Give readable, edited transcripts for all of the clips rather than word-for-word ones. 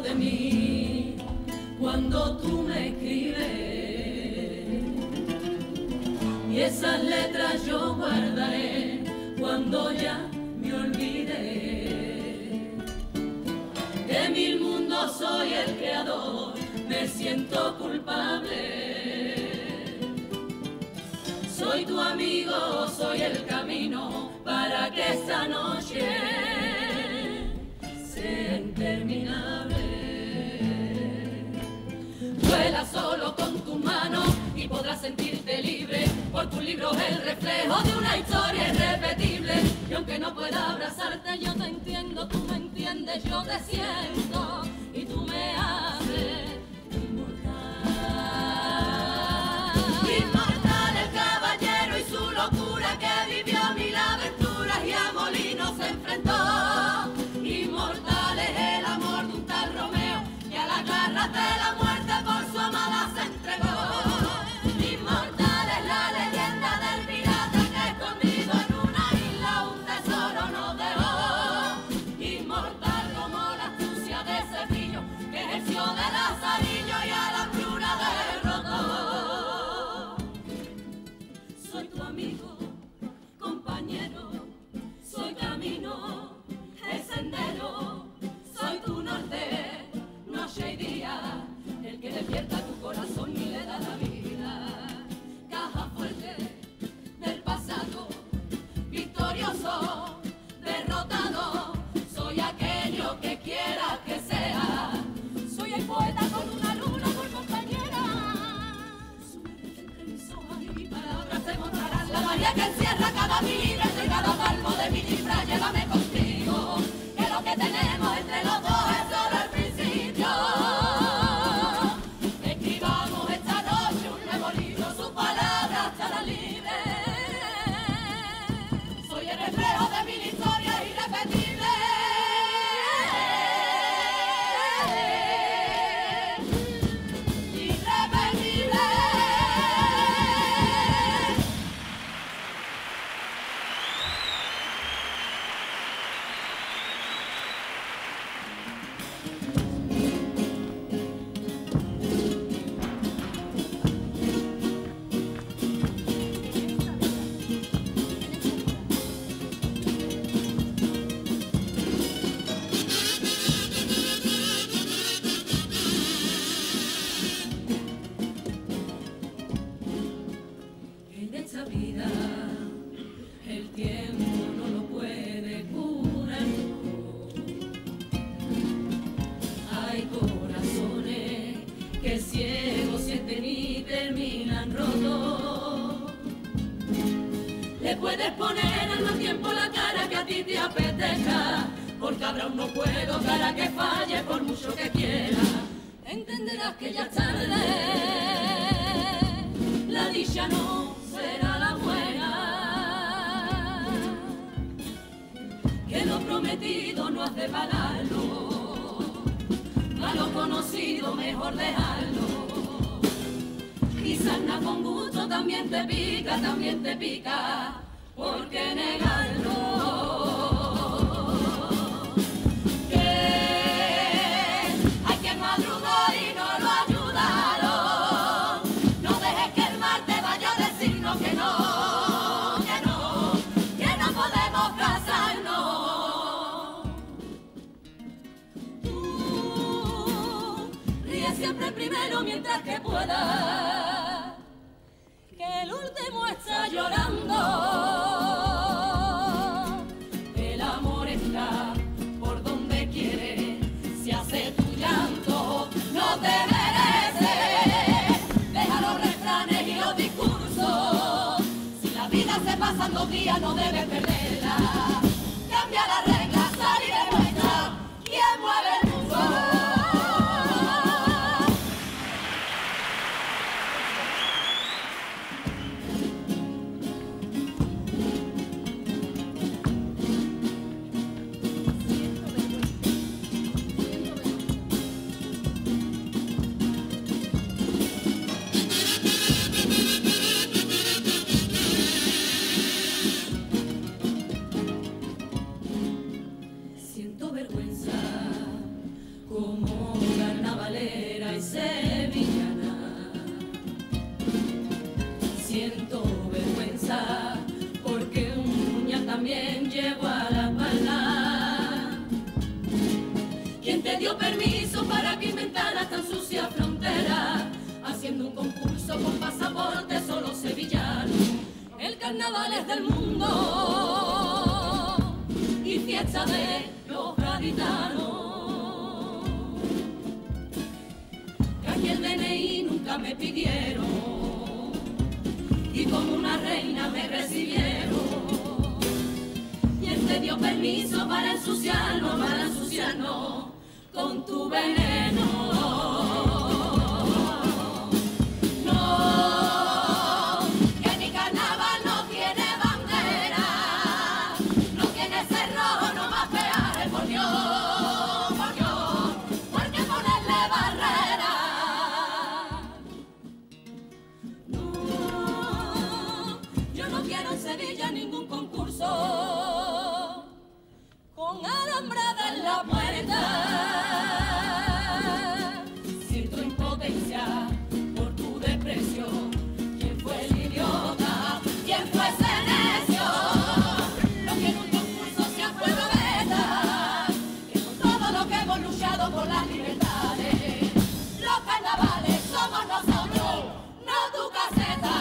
de mí cuando tú me escribes, y esas letras yo guardaré cuando ya me olvidé. De mil mundos soy el creador, me siento culpable. Soy tu amigo, soy el camino para que esta noche sea interminable. Vuela solo con tus manos y podrás sentirte libre, por tu libro es el reflejo de una historia irrepetible. Y aunque no pueda abrazarte, yo te entiendo, tú me entiendes, yo te siento y tú me haces inmortal. Inmortal el caballero y su locura, que vivió mil aventuras y a molinos se enfrentó. Inmortal es el amor de un tal Romeo, que a las garras de la muerte por su amada se entregó. Inmortal es la leyenda del pirata que escondido en una isla un tesoro nos dejó. Inmortal como la astucia de ese brillo que ejerció de Lazarillo y a la hambruna derrotó. Soy tu amigo, compañero, soy camino, el sendero, soy tu norte, noche y día, el que despierta tu corazón y le da la vida. Caja fuerte del pasado, victorioso, derrotado, soy aquello que quieras que sea. Soy el poeta con una luna por compañera. Sumérgete entre mis hojas y mis palabras te mostrarán la magia que encierra cada milímetro y cada palmo de mi cifra. Llévame contigo, que lo que tenemos entre los dos es solo el principio. Escribamos esta noche un nuevo libro, sus palabras estarán libres. Soy el reflejo de mil historias irrepetibles. En esta vida el tiempo no lo puede curar. Hay corazones que ciegos sienten y terminan rotos. Le puedes poner al mal tiempo la cara que a ti te apetezca, porque habrá un no puedo cara que falle por mucho que quiera. Entenderás que ya es tarde, la dicha no será la buena, que lo prometido no has de pagarlo, a lo conocido mejor dejarlo. Quizás nada con gusto también te pica, ¿por qué negarlo? Siempre primero mientras que pueda, que el último está llorando. El amor está por donde quiere, si hace tu llanto no te merece. Deja los refranes y los discursos, si la vida se pasan 2 días no debes perderla. Cambia las reglas, sal y demuestra quién mueve el mundo. del mundo y fiesta de los gaditanos, que aquí el DNI nunca me pidieron y como una reina me recibieron, y él te dio permiso para ensuciarnos con tu veneno. Ningún concurso con alambrada en la puerta. Siento impotencia por tu desprecio. ¿Quién fue el idiota? ¿Quién fue ese necio? No quiero un concurso sea fuego beta, que con todo lo que hemos luchado por las libertades, los carnavales somos nosotros, no tu caseta.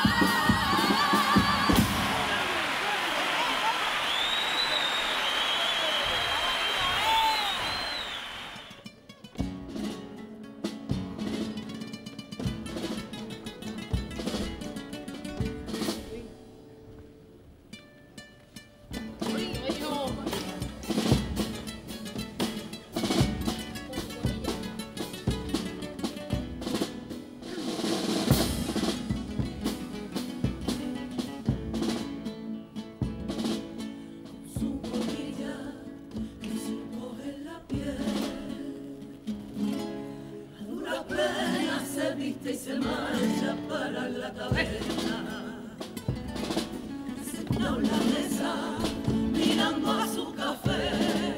Y se marcha para la taberna, sentado en la mesa mirando a su café.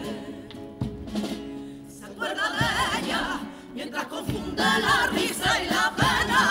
Se acuerda de ella mientras confunde la risa y la pena.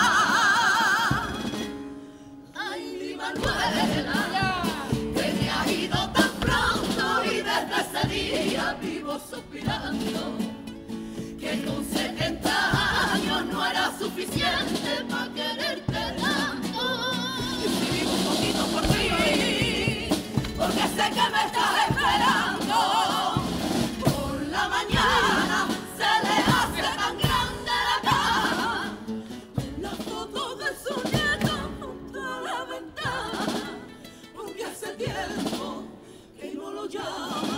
Ay, mi Manuela, que me ha ido tan pronto y desde ese día vivo suspirando, que con 70 años no era suficiente para quererte tanto. Y vivo un poquito por ti, porque sé que me estás esperando. Por la mañana se le hace tan grande la cama, la foto de su nieto junto a la ventana, porque hace tiempo que no lo llama.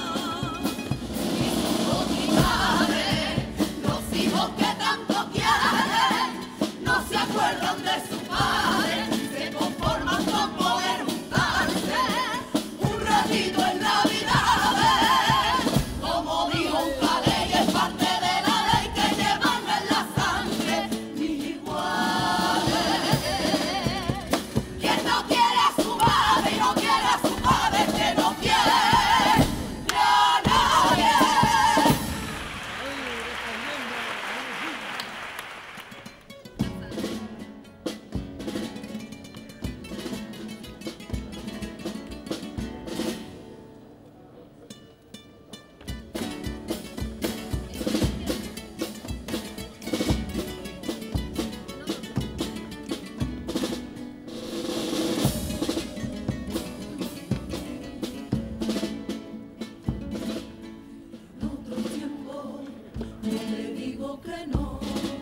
Que tanto quieren, no se acuerdan de su padre, se conforman con poder juntarse un ratito en Navidades. Como dijo un caley, es parte de la ley que llevan en la sangre mis iguales. Quien no quiere a su madre y no quiere a su padre, que no quiere a nadie. Que no,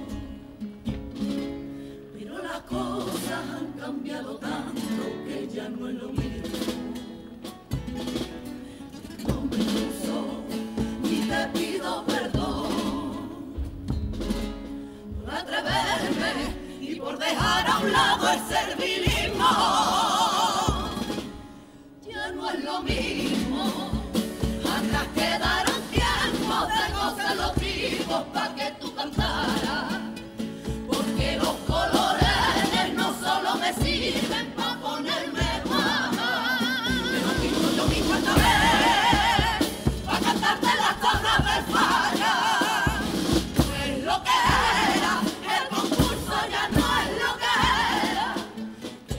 pero las cosas han cambiado tanto que ya no es lo mismo. No me excuso ni te pido perdón por atreverme y por dejar a un lado el servilismo. Ya no es lo mismo. Atrás quedaron tiempos de gozar los vivos pa' que tú cantaras, porque los colores no solo me sirven pa' ponerme guapa. Pero digo yo mismo esta vez pa' cantarte las tablas del falla. No es lo que era, el concurso ya no es lo que era,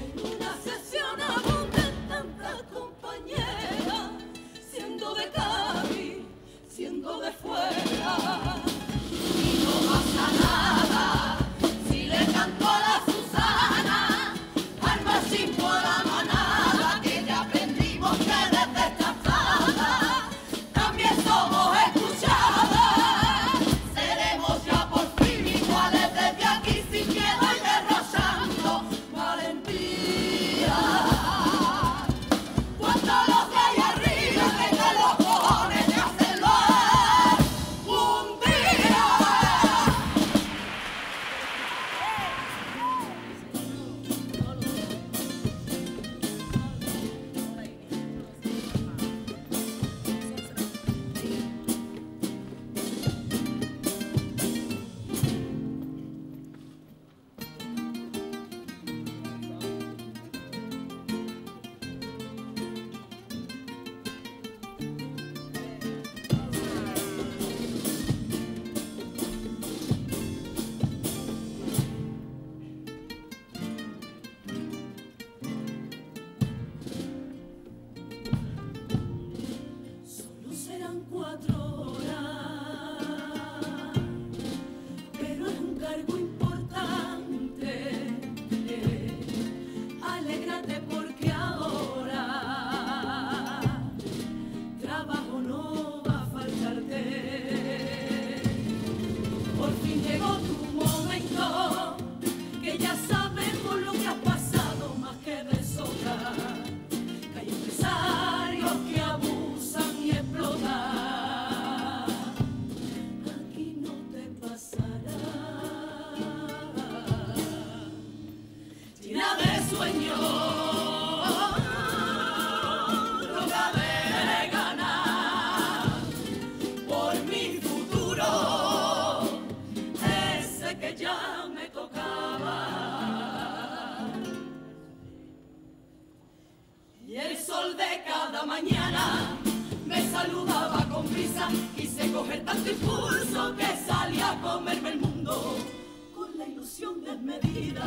cargo importante. Alégrate porque ahora trabajo no va a faltarte. Por fin llegó tu momento, que ya sabemos lo que ha pasado más que de sobra. Que hay empresarios que abusan y explotan. Aquí no te pasará. Llena de sueños, loca de ganar por mi futuro, ese que ya me tocaba. Y el sol de cada mañana me saludaba con prisa. Quise coger tanto impulso que salí a comerme el mundo con la ilusión desmedida.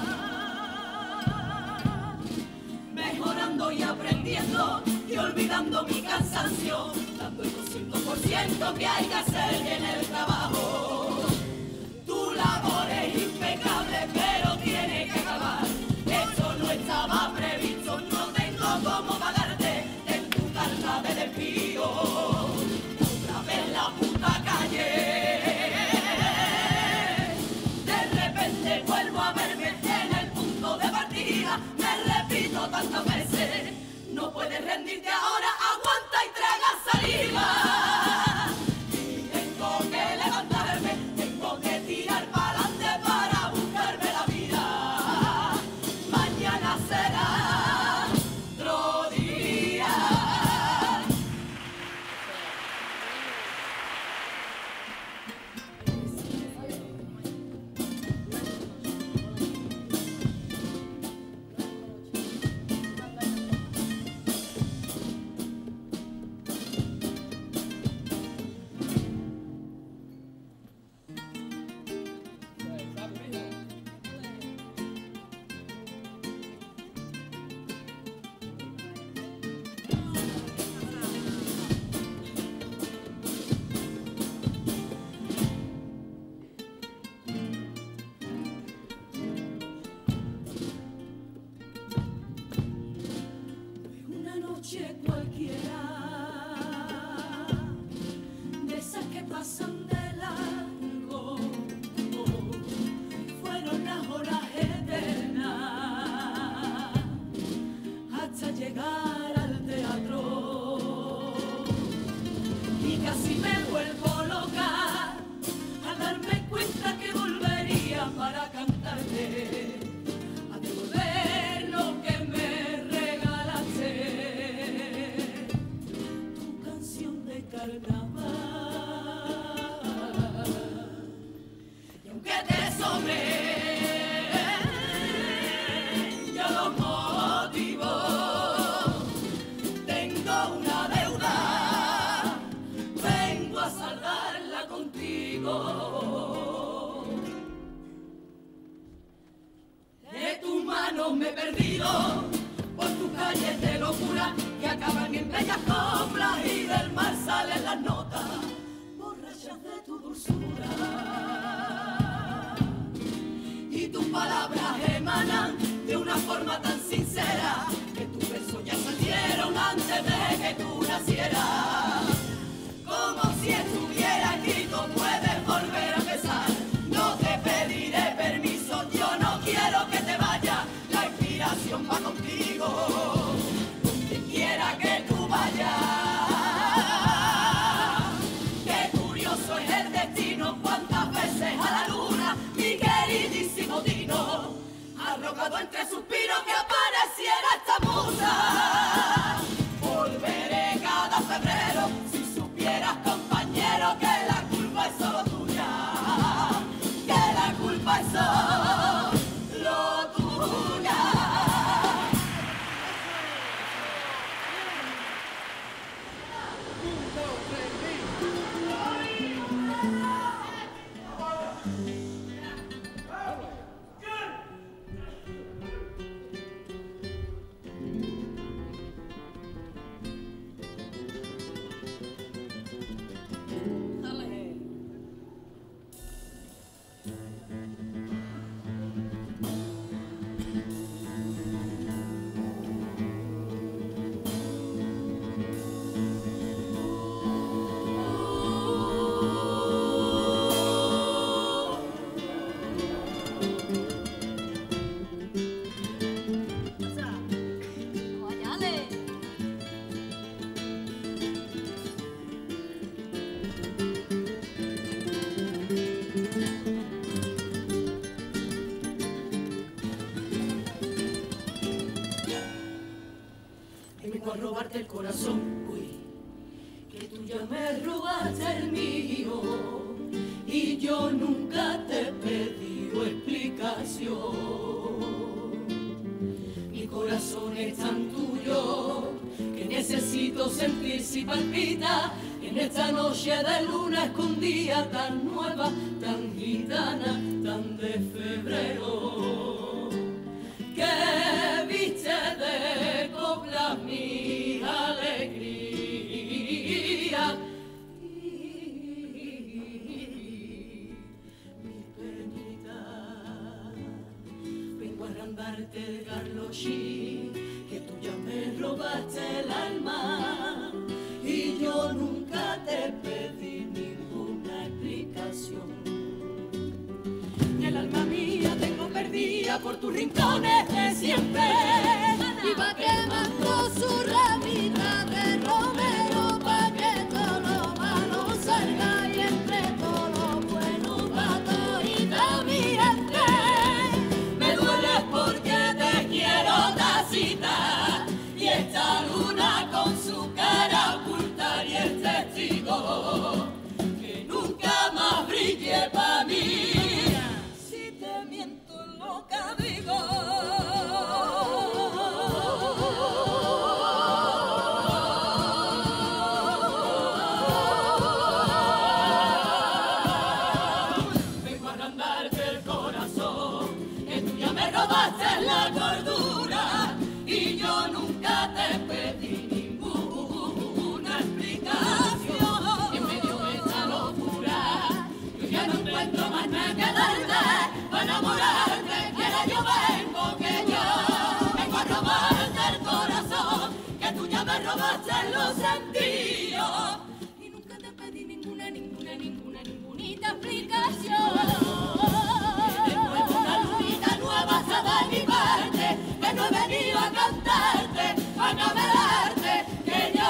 Mejorando y aprendiendo y olvidando mi cansancio, dando el 200% que hay que hacer en el trabajo. Tu labor es impecable, pero tiene que acabar. Esto no estaba previsto, no tengo cómo pagarte en tu carta de despido. Otra vez la puta calle. De repente vuelvo a verme en el punto de partida. Me repito tantas veces, no puedes rendirte ahora, aguanta y traga saliva. Y tengo que levantarme, tengo que tirar para adelante para buscarme la vida. Mañana será otro día. Una noche cualquiera, de esas que pasan de largo, fueron las horas eternas hasta llegar al teatro. Y casi me vuelvo loca al darme cuenta que volvería para cantarte, a devolver lo que me regalaste, tu canción de carnaval. Y aunque te sobre yo los motivos, tengo una deuda, vengo a saldarla contigo. De tus manos me he perdido por tus calles de locura que acaban en bellas coplas y del mar salen las notas borrachas de tu dulzura. Y tus palabras emanan de una forma tan sincera que tus besos ya salieron antes de que tú nacieras. Como si estuviera escrito, puedes volver a empezar. No te pediré permiso, yo no quiero que te vayas. La inspiración va contigo, donde quiera que tú vayas. Qué curioso es el destino, cuántas veces a la luna mi queridísimo Tino ha rogado entre suspiros que apareciera esta musa. Volveré cada febrero, si supieras, compañero, que la culpa es solo tuya, que la culpa es solo tuya. Dale. robarte el corazón, uy, que tú ya me robaste el mío y yo nunca te he pedido explicación. Mi corazón es tan tuyo que necesito sentir si palpita en esta noche de luna escondida, tan nueva, tan gitana, tan de febrero, que viste de coplas mi alegría y mi penita. Vengo a arrandarte el garlochi, que tú ya me robaste el alma y yo nunca te pedí ninguna explicación. Y el alma mía tengo perdida por tus rincones de siempre, y va quemando su ramita de romero pa' que todo lo malo salga y entre todo lo bueno va todita mi gente. Me duele porque te quiero tacita y esta luna con su cara oculta y el testigo que nunca más brille pa' mí. Si te miento en lo que digo, vengo a arrancarte el corazón, que tú ya me robaste la cordura y yo nunca te pedí ninguna explicación. Y en medio de esta locura yo ya no encuentro más nada que darte para enamorarte. Quiera yo vengo, que yo vengo a robarte el corazón, que tú ya me robaste los sentidos y nunca te pedí ninguna explicación. Tengo una lunita nueva hasta de mi parte, que no he venido a cantarte, a camelarte, que yo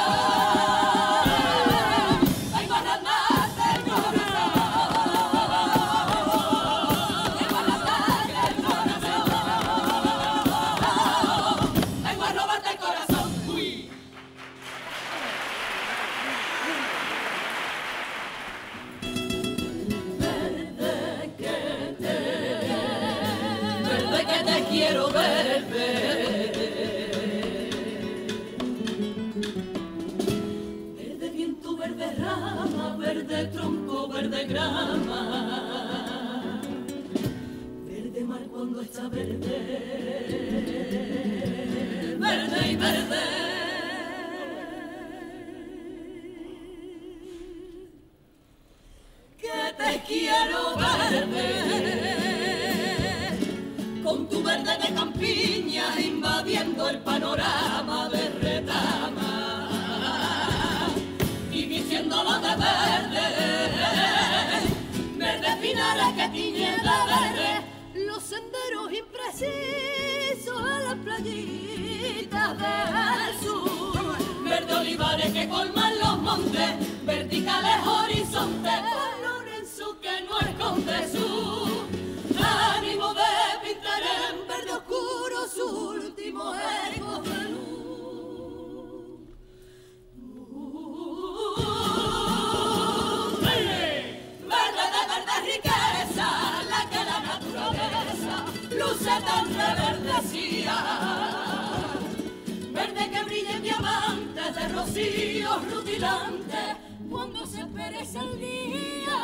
vengo a arrancarte el corazón, vengo a arrancarte el corazón, vengo a robarte el corazón, uy. Verde que te quiero verde, verde viento, verde rama, verde tronco, verde grama, verde mar cuando está verde, verde y verde. Que te quiero verde, con tu verde de campiña invadiendo el panorama de retama y vistiéndolo de verde, verde pinares que tiñen de verde los senderos imprecisos a las playitas del sur, verde olivares que colman los montes, verticales horizontes, con Lorenzo que no esconde su ánimo de pintar en verde oscuro su último eco de luz. Verde de verde riqueza, la que la naturaleza luce tan reverdecida, verde que brilla en diamantes de rocíos rutilantes cuando se perece el día,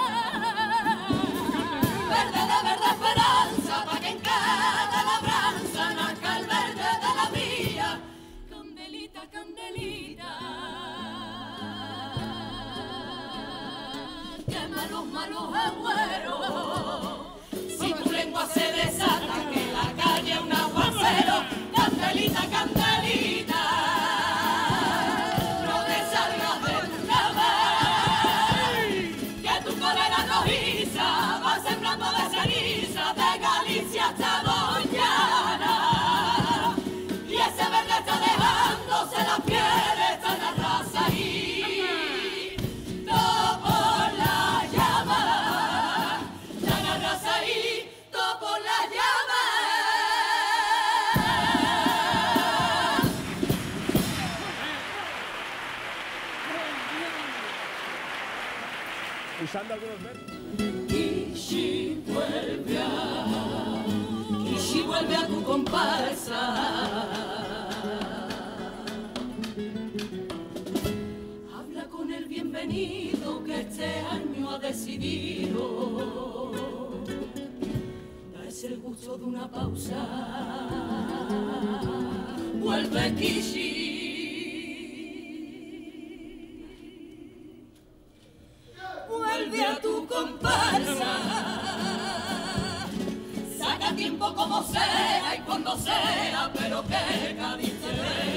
verde de verde esperanza, pa' que en cada labranza nazca el verde de la vía. Candelita, candelita, quema los malos agüeros. Si tu lengua se desata, que la calle es un aguacero. Candelita, candelita, no te salgas de tu cama, que tu cólera rojita improvisando algunos versos. Kishi vuelve a tu comparsa. Habla con el bienvenido que este año ha decidido darse el gusto de una pausa. Vuelve Kishi. Vuelve a tu comparsa, saca tiempo como sea y cuando sea, pero que Cádiz te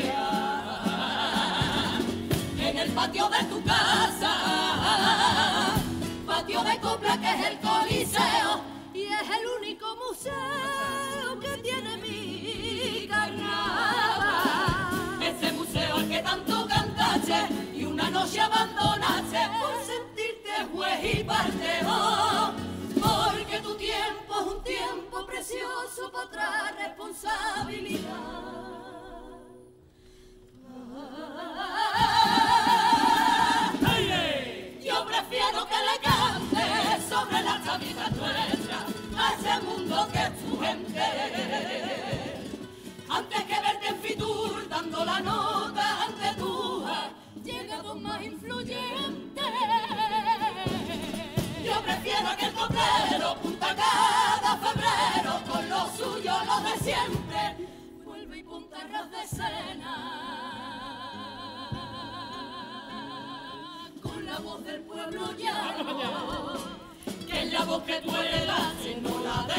vea en el patio de tu casa, patio de copla que es el Coliseo y es el único museo que tiene mi carnaval. Ese museo al que tanto cantaste y una noche abandonaste por sentirte juez y parte, oh, porque tu tiempo es un tiempo precioso para otra responsabilidad. Yo prefiero que le cante sobre las tablitas nuestras a ese mundo que es tu gente, antes que verte en Fitur dando la nota ante tu llegado más influyente. Yo prefiero que el coplero punta cada febrero con lo suyo, lo de siempre, vuelve y punta ras de escena, con la voz del pueblo llano, que es la voz que tú heredaste, no la de